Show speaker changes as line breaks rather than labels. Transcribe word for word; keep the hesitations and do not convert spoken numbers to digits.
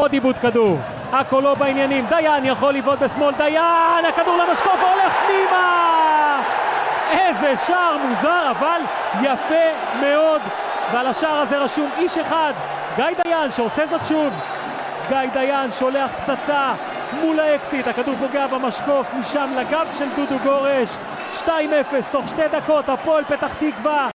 עוד עיבוד כדור, הכל לא בעניינים, דיין יכול לבעוט בשמאל, דיין, הכדור למשקוף והולך פנימה! איזה שער מוזר, אבל יפה מאוד, ועל השער הזה רשום איש אחד, גיא דיין, שעושה זאת שוב. גיא דיין שולח פצצה מול האקסיט, הכדור פוגע במשקוף, משם לגב של דודו גורש. שתיים אפס תוך שתי דקות, הפועל פתח תקווה